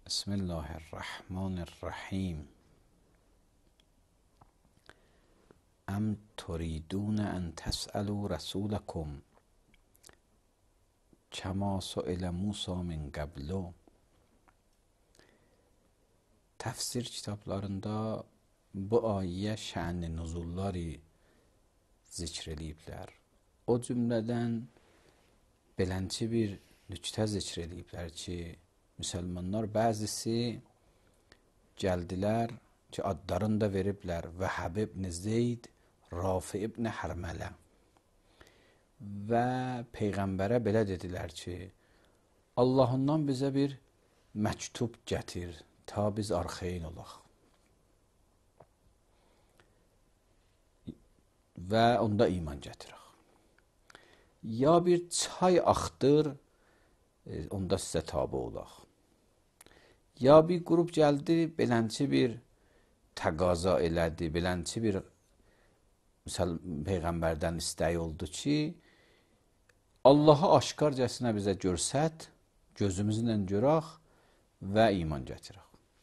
بسم الله الرحمن الرحیم. ام تريدون ان تسألوا رسولكم كما سئل موسی من قبل. Təfsir kitablarında bu ayəyə şə'n nüzulları zikr eləyiblər. O cümlədən belənçi bir nüktə zikr eləyiblər ki, müsəlmanlar bəzisi gəldilər ki, adlarını da veriblər Vəhəb ibn Zeyd, Rafi ibn Hərmələ və Peyğəmbərə belə dedilər ki, Allahından bizə bir məktub gətir, ta biz arxeyin olaq və onda iman gətirək. Ya bir çay axdır, onda sizə tabi olaq. Ya bir qrup gəldi, belənçi bir təqaza elədi, belənçi bir Peyğəmbərdən istəyi oldu ki, Allahı aşkarcasına bizə görsət, gözümüzlə görək və iman gətirək.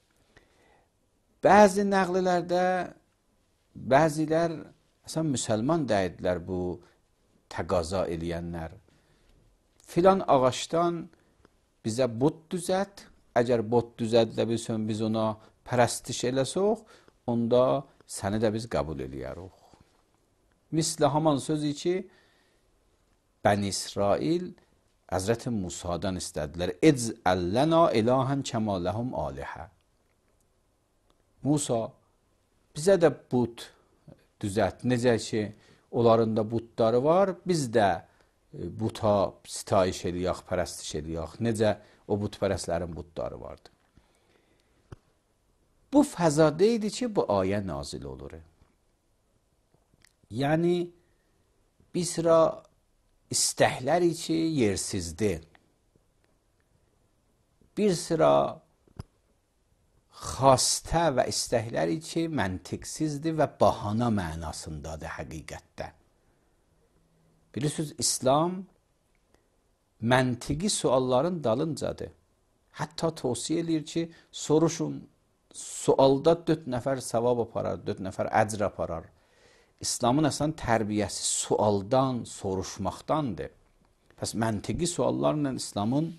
Bəzi nəqlilərdə bəzilər məsələn müsəlman deyidilər bu təqaza eləyənlər. Filan ağaçdan bizə bot düzət, əgər bot düzədilə bilsən biz ona pərəstiş eləsək, onda səni də biz qəbul eləyərik. Mislə haman sözü ki, Bəni İsrail Həzrəti Musadan istədilər. İc'əllənə ilahən kəmə ləhum alihə. Musa, bizə də but düzət. Necə ki, onların da butları var, biz də buta sitayiş eləyək, pərəstiş eləyək. Necə o butpərəstlərin butları vardı. Bu fəzada idi ki, bu ayə nazil olur. Yəni, bir sıra istəklər ki, yersizdir. Bir sıra xastə və istəklər ki, məntiqsizdir və bahana mənasındadır həqiqətdə. Bilirsiniz, İslam məntiqi sualların dalıncadır. Hətta tövsiyə eləyir ki, soruşun, sualda 4 nəfər savab aparar, 4 nəfər əcr aparar. İslamın əslən tərbiyəsi sualdan, soruşmaqdandır. Pəs məntiqi suallarla İslamın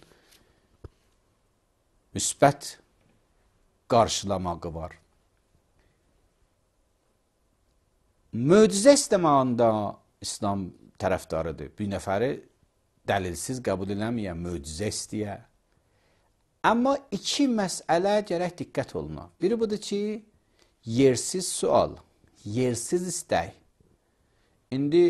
müsbət qarşılamağı var. Möcüzə istəməyəndə İslam tərəfdarıdır. Bir nəfəri dəlilsiz qəbul eləməyən möcüzə istəyə. Amma iki məsələ gərək diqqət oluna. Biri budur ki, yersiz sual, yersiz istək. İndi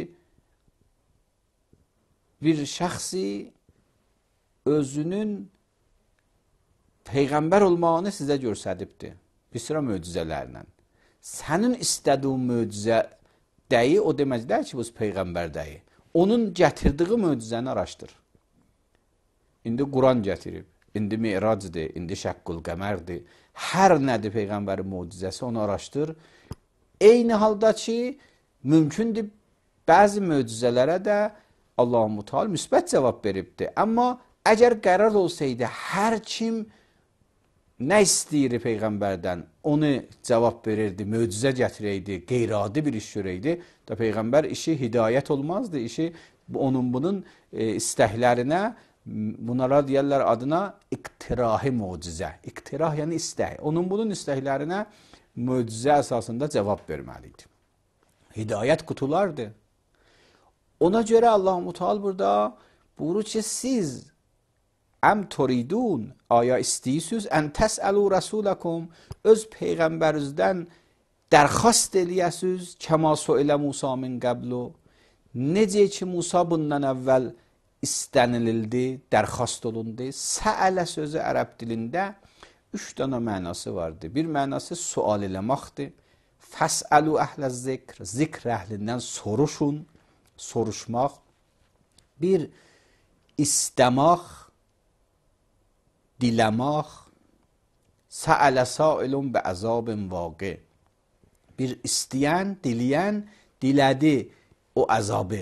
bir şəxsi özünün Peyğəmbər olmağını sizə görsədibdir. Bir sıra möcüzələrlə. Sənin istədiyin möcüzə dəyi o deməkdir ki, bu Peyğəmbər dəyi. Onun gətirdiyi möcüzəni araşdır. İndi Quran gətirib, indi Mi'racdır, indi Şəqqül Qəmərdir. Hər nədir Peyğəmbərin möcüzəsi, onu araşdır. Eyni halda ki, mümkündür bəzi möcüzələrə də Allah-u Teala müsbət cavab veribdir. Amma əgər qərar olsaydı, hər kim nə istəyir Peyğəmbərdən, onu cavab verirdi, möcüzə gətirəydi, qeyri-adi bir iş görəydi, da Peyğəmbər işi hidayət olmazdı, işi onun bunun istəklərinə, bunlara deyərlər adına iqtirahi möcüzə. İqtirah yəni istək. Onun bunun istəklərinə möcüzə əsasında cavab verməliydi. Hidayət qutulardır. Ona görə Allah-u Teala burada buyurur ki, siz əm turidun, aya istəyirsiniz, ən təsəlu rəsuləkum, öz Peyğəmbərinizdən dərxast eləyəsiniz, kəma su'ilə Musa min qəblu, necə ki Musa bundan əvvəl istənilildi, dərxast olundu. Səələ sözü ərəb dilində 3 dənə mənası vardır. Bir mənası sual eləməkdir. Fəsəlu əhlə zikr, zikr əhlindən soruşun, soruşmaq. Bir istəmək, diləmək, səələ sailun bə əzabin vaqi. Bir istəyən, diləyən, dilədi o əzabı.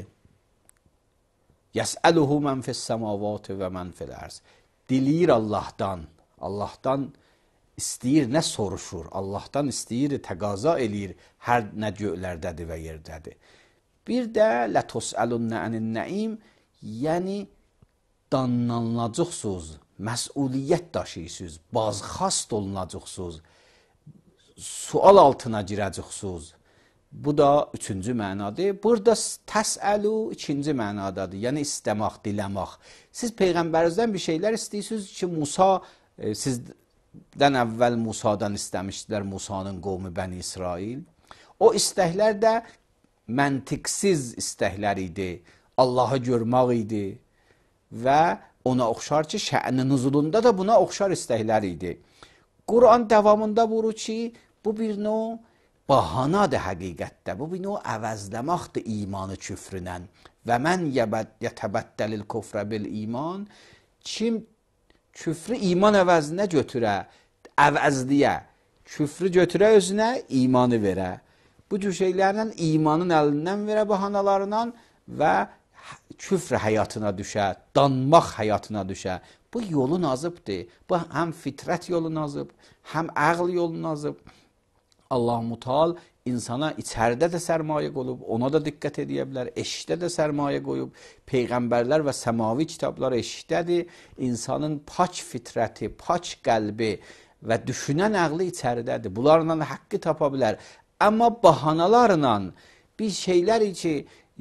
Yəsəluhu mən fis səmavat və mən fil ərz. Diləyir Allahdan, Allahdan istəyir, nə soruşur? Allahdan istəyir, təqaza eləyir, hər nə göylərdədir və yerdədir. Bir də lətusəlunnə ənin-nəim, yəni danlanacaqsınız, məsuliyyət daşıyırsınız, bazxast olunacaqsınız, sual altına girəcəksiniz. Bu da üçüncü mənadır. Burada təsəlu ikinci mənadadır. Yəni istəmək, diləmək. Siz Peyğəmbərinizdən bir şeylər istəyirsiniz ki, Musa, sizdən əvvəl Musadan istəmişdilər, Musanın qovmu Bəni İsrail. O istəklər də məntiqsiz istəklər idi. Allahı görmək idi və ona oxşar ki, şə'n-i nüzulunda da buna oxşar istəklər idi. Quran davamında vurur ki, bu bir növ bahanadır həqiqətdə. Bu bir növ əvəzləməkdir imanı küfrünə. Və mən yətəbəddəlil küfrə bil iman, kim küfrü iman əvəzinə götürə, əvəzliyə, küfrü götürə özünə, imanı verə. Bu cür şeylərlə imanın əlindən verə bahanalarla və küfr həyatına düşə, danmaq həyatına düşə. Bu yolun azıbdır. Bu həm fitrət yolun azıb, həm əql yolun azıb. Allah-u Mutal insana içəridə də sərmayə qoyub, ona da diqqət edə bilər, eşikdə də sərmayə qoyub. Peyğəmbərlər və səmavi kitablar eşikdədir. İnsanın pak fitrəti, pak qəlbi və düşünən əqli içəridədir. Bunlarla haqqı tapa bilər. Amma bahanalarla bir şeylər ki,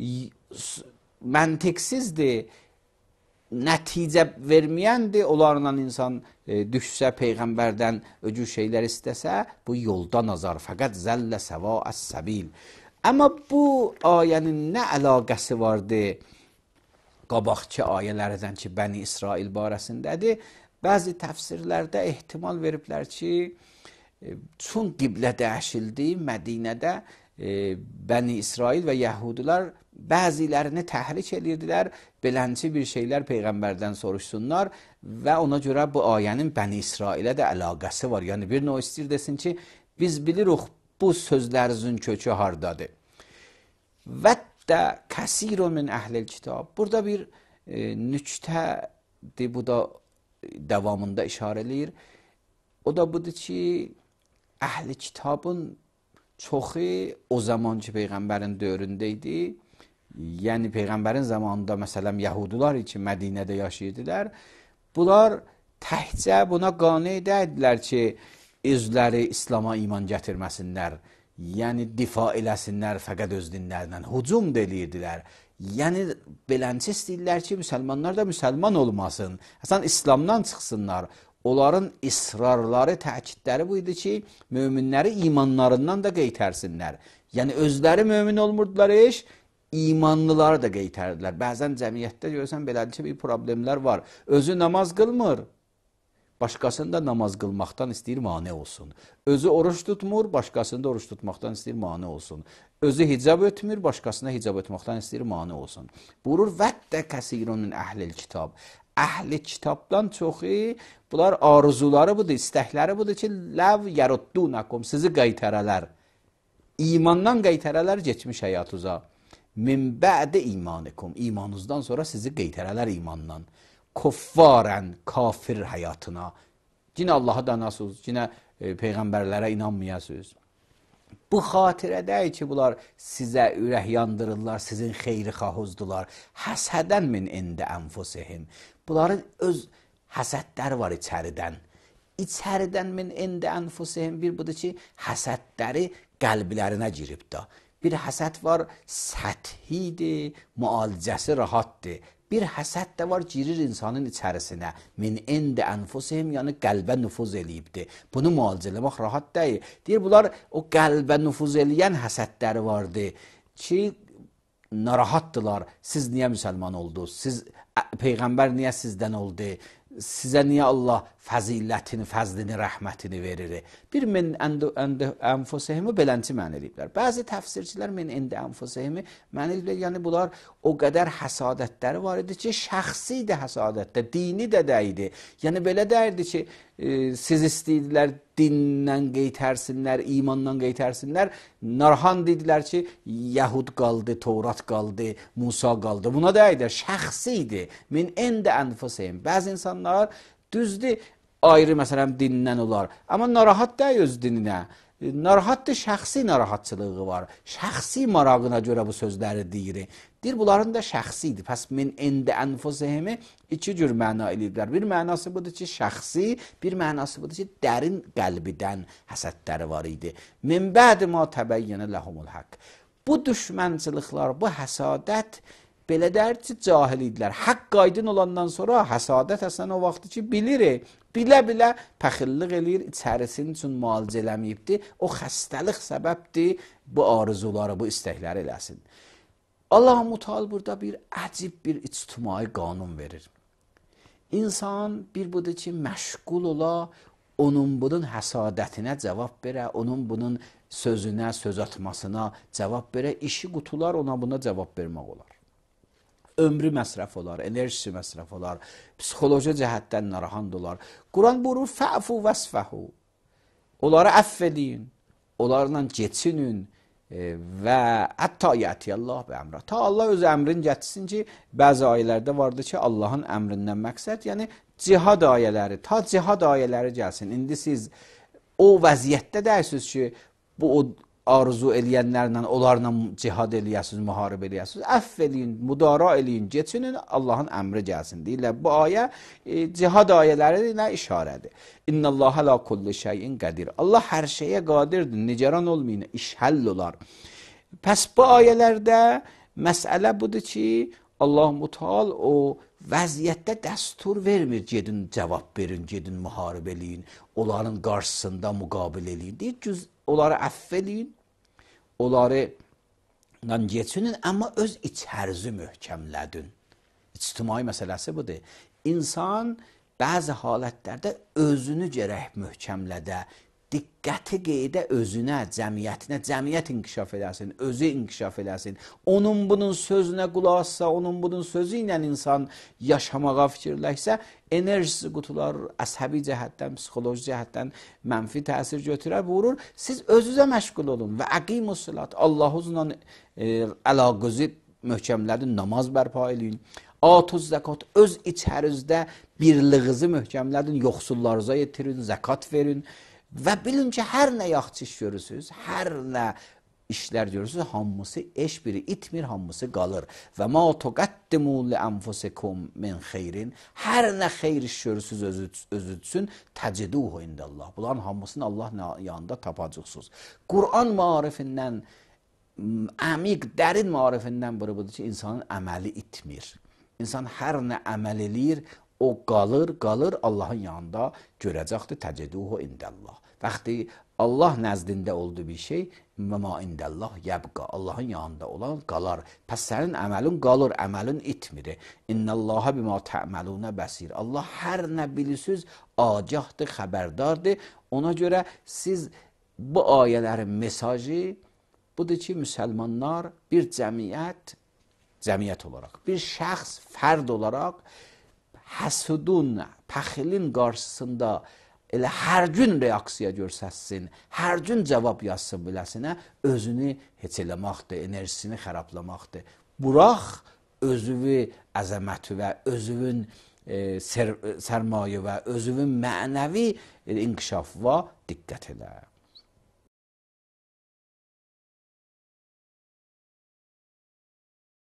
məntiqsizdir, nəticə verməyəndir, onlarla insan düşsə, Peyğəmbərdən öcü şeylər istəsə, bu yoldan azar. Fəqət zəllə səva əs-səbil. Amma bu ayənin nə əlaqəsi vardır qabaqçı ayələrdən ki, Bəni İsrail barəsindədir? Bəzi təfsirlərdə ehtimal veriblər ki, çün qiblə dəyişildi Mədinədə, Bəni İsrail və Yəhudilər bəzilərini təhrik edirdilər, belənçi bir şeylər Peyğəmbərdən soruşsunlar və ona görə bu ayənin Bəni İsrailə də əlaqəsi var. Yəni bir növ istəyir desin ki, biz bilirik bu sözlərinizin kökü hardadır. Və də kəsirun min əhlil kitab. Burada bir nüktədir, bu da davamında işarə eləyir. O da budur ki, əhl-i kitabın çoxu o zaman ki, Peyğəmbərin dövründə idi. Yəni Peyğəmbərin zamanında məsələn Yahudilar ki, Mədinədə yaşayırdılar. Bunlar təhcə buna qane edədilər ki, özləri İslama iman gətirməsinlər. Yəni difa eləsinlər fəqət öz dinlərindən. Hücum da eləyirdilər. Yəni belənçi istəyirlər ki, müsəlmanlar da müsəlman olmasın. Əslən İslamdan çıxsınlar. Onların israrları, təkidləri bu idi ki, möminləri imanlarından da qeytərsinlər. Yəni özləri mömin olmurdular iş, imanlıları da qeytərdilər. Bəzən cəmiyyətdə görürsən, beləcə bir problemlər var. Özü namaz qılmır, başqasını da namaz qılmaqdan istəyir mane olsun. Özü oruç tutmur, başqasını da oruç tutmaqdan istəyir mane olsun. Özü hicab etmir, başqasına hicab etməkdən istəyir mane olsun. Buyurur, vəddə kəsirun min əhlil kitab. Əhli kitabdan çoxu, bunlar arzuları budur, istəkləri budur ki, ləv yəruddunakum, sizi qeytərələr. İmandan qeytərələr geçmiş həyatuza. Min bə'də imanikum, imanınızdan sonra sizi qeytərələr imandan. Kuffarən, kafir həyatına. Yine Allah'a danasınız, yine peyğəmbərlərə inanmayasınız. Bu xatirədəyir ki, bunlar sizə ürək yandırırlar, sizin xeyri xahuzdular. Həsədən min ində ənfusihim. Bunların öz həsədləri var içəridən. İçəridən min ində ənfusihim bir budur ki, həsədləri qəlblərinə girib da. Bir həsəd var, səthidir, müalicəsi rahatdır. Bir həsəd də var, girir insanın içərisinə. Min ində ənfusihim, yəni qəlbə nüfuz eləyibdir. Bunu müalicələmək rahat deyil. Deyir, bunlar o qəlbə nüfuz eləyən həsədləri vardı ki, narahatdılar. Siz niyə müsəlman oldunuz? Peyğəmbər niyə sizdən oldu? Sizə niyə Allah fəzilətini, fəzlini, rəhmətini verir? Bir min ənfusihimi belənçi mənə eləyiblər. Bəzi təfsirçilər min ində ənfusihimi mənə eləyiblər. Yəni bunlar o qədər həsadətləri var idi ki, şəxsi də həsadətdə, dini də deyildi. Yəni belə deyirdi ki, siz istəyirdilər dindən qeytərsinlər, imandan qeytərsinlər. Narhan dedilər ki, Yəhud qaldı, Tevrat qaldı, Musa qaldı. Buna deyildi, şəxsi idi. Min ində ənfusihim. Bəzi insanlar düzdür, ayrı məsələn dindən olar. Amma narahat deyil öz dininə. Narahatdır, şəxsi narahatçılığı var. Şəxsi marağına görə bu sözləri deyir. Deyir, bunların da şəxsidir. Pəs min ində ənfusihimi iki cür məna eləyirlər. Bir mənası budur ki, şəxsi, bir mənası budur ki, dərin qəlbidən həsədləri var idi. Min bədi ma təbəyyənə ləhumul haqq. Bu düşmənçılıqlar, bu həsadət belə dər ki, cahil idilər. Haqq aydın olandan sonra həsadət əslən o vaxtı ki, bilir. Bilə-bilə pəxillik eləyir, içərisinin üçün müalicə eləməyibdir. O xəstəlik səbəbdir bu arzuları, bu istəkləri eləsin. Allah-u Müteal burada bir əcib bir ictimai qanun verir. İnsan bir budur ki, məşğul ola, onun bunun həsadətinə cavab verə, onun bunun sözünə, söz atmasına cavab verə, işi qutular ona buna cavab vermək olar. Ömrü məsrəf olar, enerjisi məsrəf olar, psixoloji cəhətdən narahat olar. Quran buyurur, fəfu vəsfəhu. Onları əff edin, onlarla geçinin və hətta yətiyəllah və əmrə. Ta Allah öz əmrini gətirsin ki, bəzi ayələrdə vardır ki, Allahın əmrindən məqsəd, yəni cihad ayələri, ta cihad ayələri gəlsin. İndi siz o vəziyyətdə dəyirsiniz ki, bu o arzu eləyənlərlə, onlarla cihad eləyəsiniz, müharibə eləyəsiniz. Əff eləyin, müdara eləyin, geçinin, Allahın əmri gəlsin. Deyirlər, bu ayə cihad ayələri ilə işarədir. İnnəlləhə la kulli şeyin qədir. Allah hər şeyə qadirdir, nigaran olmayın, iş həll olar. Pəs bu ayələrdə məsələ budur ki, Allah Müteal o vəziyyətdə dəstur vermir, gedin cavab verin, gedin müharibə eləyin, onların qarşısında müqabilə eləyin. Deyir, onları əff eləyin, onları geçinin, amma öz içərzi möhkəmlədin. İctimai məsələsi budur. İnsan bəzi halətlərdə özünü gərək möhkəmlədə, diqqəti qeydə özünə, cəmiyyətinə, cəmiyyət inkişaf eləsin, özü inkişaf eləsin. Onun bunun sözünə qulaq assa, onun bunun sözü ilə insan yaşamağa fikirləşsə, enerjisi qutular, əsəbi cəhətdən, psixoloji cəhətdən mənfi təsir götürər, vurur. Siz özünüzə məşğul olun və əqimus-salat, Allahuzla əlaqəzi möhkəmlədin, namaz bərpa eləyin. Atuz zəkat, öz içərinizdə birliğinizi möhkəmlədin, yoxsullarınıza yetirin, zəkat verin. Və bilin ki, hər nə yaxşı iş görürsünüz, hər nə işlər görürsünüz, hamısı eş biri itmir, hamısı qalır. Və ma tuqaddimu li anfusikum min xeyrin, hər nə xeyr iş görürsünüz özü üçün, təciduhu indəllah. Bunların hamısını Allah yanında tapacaqsınız. Quran marifindən, əmiq, dərin marifindən biri budur ki, insanın əməli itmir. İnsan hər nə əməl eləyir, o qalır, Allahın yanında görəcəkdir, təciduhu indəllah. Vaxtı Allah nəzdində olduğu bir şey, məma indəllah yəbqa, Allahın yanında olan qalar. Pəs sənin əməlin qalır, əməlin itmir. İnnəllaha bima tə'məlunə bəsir. Allah hər nə bilirsiniz, agahdır, xəbərdardır. Ona görə siz bu ayələrin mesajı budur ki, müsəlmanlar bir cəmiyyət olaraq, bir şəxs, fərd olaraq həsudun, pəxilin qarşısında elə hər gün reaksiya görsətsin, hər gün cavab yazsın biləsinə, özünü heç eləməkdir, enerjisini xərablamaqdır. Burax özüvü əzəməti və özüvün sərmayə və özüvün mənəvi inkişafına diqqət elə.